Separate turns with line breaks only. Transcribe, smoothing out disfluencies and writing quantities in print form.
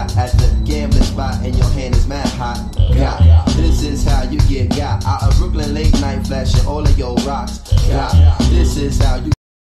shot at the gambling spot and your hand is mad hot. Got, this is how you get got. Out of Brooklyn late night flashing all of your rocks.